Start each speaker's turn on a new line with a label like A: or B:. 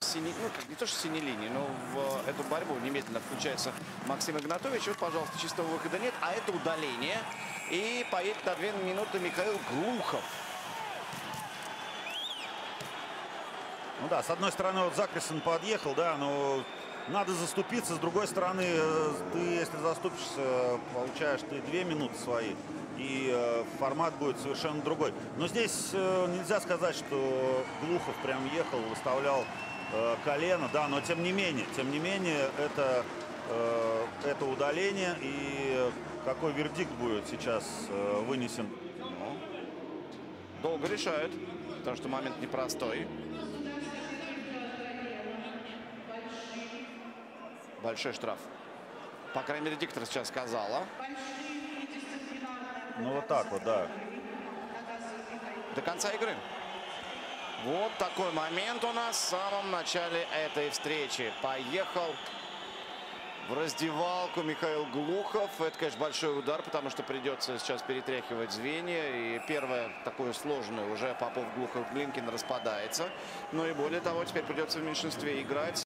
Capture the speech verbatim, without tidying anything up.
A: синей, ну, не то что синей линии, но в эту борьбу немедленно включается Максим Игнатович. Вот, пожалуйста, чистого выхода нет, а это удаление. И поедет на две минуты Михаил Глухов.
B: Ну да, с одной стороны, вот Закрисон подъехал, да, но надо заступиться. С другой стороны, ты, если заступишься, получаешь ты две минуты свои, и э, формат будет совершенно другой. Но здесь э, нельзя сказать, что Глухов прям ехал, выставлял э, колено, да, но тем не менее, тем не менее, это, э, это удаление, и какой вердикт будет сейчас э, вынесен?
A: Ну, долго решают, потому что момент непростой. Большой штраф. По крайней мере, диктор сейчас сказала.
B: Ну, вот так вот, да.
A: До конца игры. Вот такой момент у нас в самом начале этой встречи. Поехал в раздевалку Михаил Глухов. Это, конечно, большой удар, потому что придется сейчас перетряхивать звенья. И первое такое сложное уже Попов, Глухов, Глинкин распадается. Ну и более того, теперь придется в меньшинстве играть.